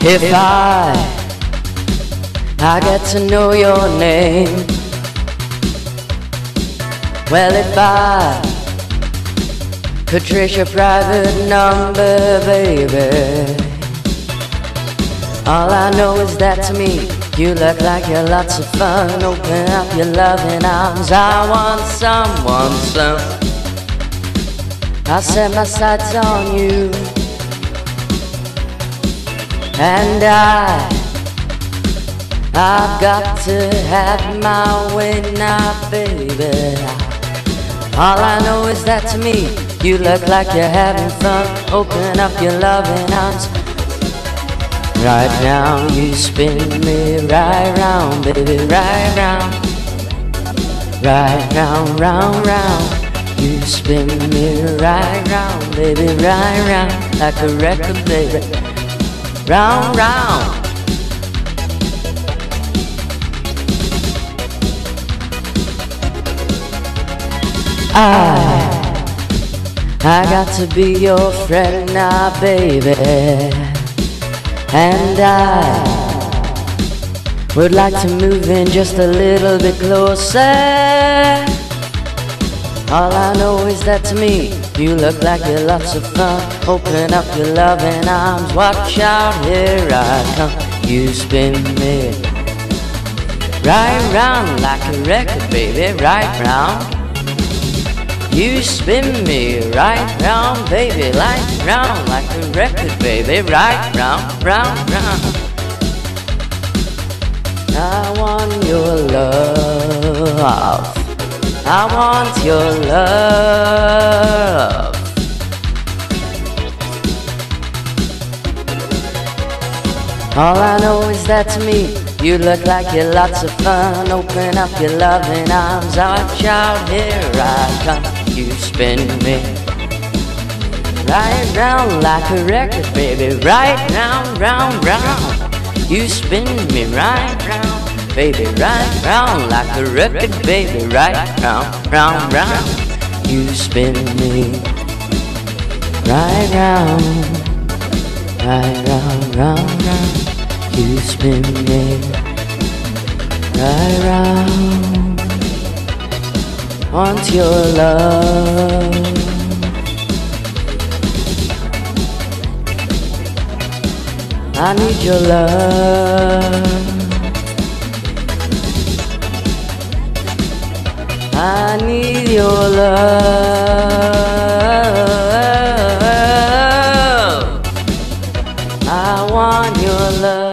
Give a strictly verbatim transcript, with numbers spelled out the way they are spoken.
If I, I get to know your name, well, if I could trace your private number, baby, all I know is that to me you look like you're lots of fun. Open up your loving arms, I want someone so I'll set my sights on you. And I, I've got to have my way now, baby. All I know is that to me you look like you're having fun. Open up your loving arms. Right now you spin me right round, baby, right round. Right round, round, round. You spin me right round, baby, right round. Like a record, baby. Round, round. I, I got to be your friend now, baby. And I would like to move in just a little bit closer. All I know is that to me you look like you're lots of fun. Open up your loving arms, watch out, here I come. You spin me right round like a record, baby, right round. You spin me right round, baby, like round, like a record, baby, right round, round, round. I want your love, I want your love. All I know is that to me you look like you're lots of fun. Open up your loving arms, watch out, here I come. You spin me right round like a record, baby, right round, round, round. You spin me right round, baby, right round like a record, baby, right round, round, round. You spin me right round, right round, round, round. You spin me right round. Want your love. I need your love. I need your love. I want your love.